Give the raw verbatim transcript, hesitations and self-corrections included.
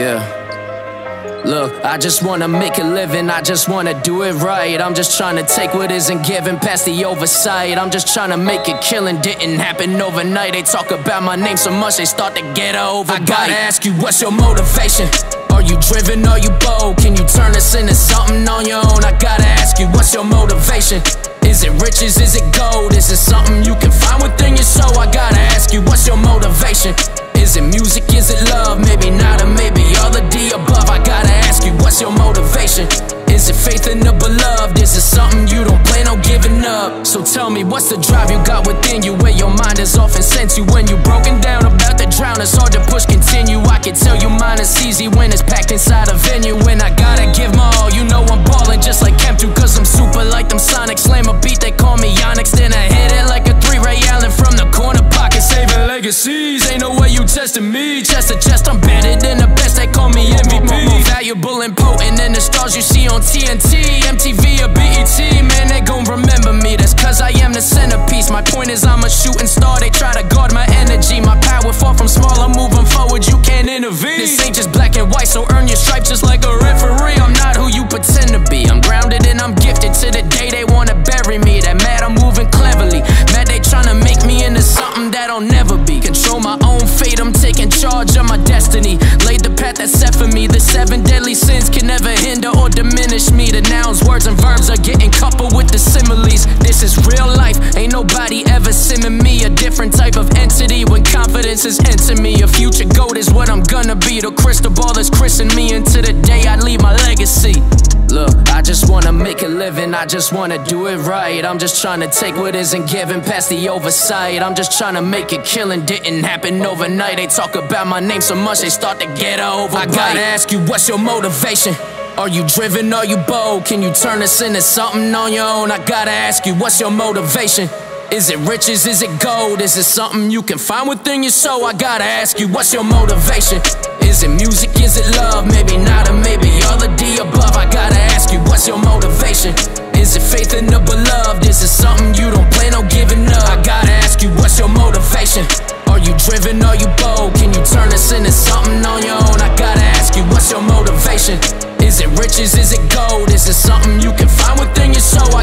Yeah. Look, I just wanna make a living, I just wanna do it right. I'm just trying to take what isn't given past the oversight. I'm just trying to make a killing, didn't happen overnight. They talk about my name so much they start to get over. I gotta ask you, what's your motivation? Are you driven, are you bold? Can you turn this into something on your own? I gotta ask you, what's your motivation? Is it riches, is it gold? Is it something you can find within your soul? I gotta ask you, what's your motivation? Is it music, is it love? Maybe not, or maybe all of the above. I gotta ask you, what's your motivation? Is it faith in the beloved? Is it something you don't plan on giving up? So tell me, what's the drive you got within you, where your mind is often sent you? When you're broken down about to drown, it's hard to push continue. I can tell you mine is easy when it's packed inside a venue. When I gotta give my all, you know I'm ballin' just like Kemptu, cause I'm super like them Sonic. Slam a beat, they call me Onyx, then I hit it like a three Ray Allen from the corner pocket, saving legacies. Ain't no way you testing me, chest to chest, I'm better than the best, they call me M V P. More valuable and potent than the stars you see on T N T, M T V or B E T. Man, they gon' remember me, that's cause I am the centerpiece. My point is I'm a shooting star, they try to guard my energy. My power far from small, I'm moving forward, you can't intervene. This ain't just black and white, so earn your stripes just like a referee. I'm not who you pretend to be, I'm grounded and I'm gifted. To the day they wanna bury me, that mad I'm moving cleverly. Mad they tryna make me into something that I'll never be. Control my own fate, I'm taking charge of my destiny. Laid the path that's set for me, the seven deadly sins can never hinder or diminish me. The nouns, words, and verbs are getting coupled with the similes. This is real life, ain't nobody ever simming me. A different type of entity when confidence is into me. A future goat is what I'm gonna be. The crystal ball is christening me into the day I leave my legacy. Look, I just wanna make a living, I just wanna do it right. I'm just trying to take what isn't given past the oversight. I'm just trying to make a killing, didn't happen overnight. They talk about my name so much they start to get over. I gotta ask you, what's your motivation? Are you driven, are you bold? Can you turn this into something on your own? I gotta ask you, what's your motivation? Is it riches, is it gold? Is it something you can find within your soul? I gotta ask you, what's your motivation? Is it music, is it love? Maybe not, or maybe all of the above. I gotta ask you, what's your motivation? Is it faith in the beloved? Is it something you don't plan on giving up? I gotta ask you, what's your motivation? Are you driven, are you bold? Can you turn this into something on your own? I gotta ask you, what's your motivation? Is it riches, is it gold? Is it something you can find within your soul? I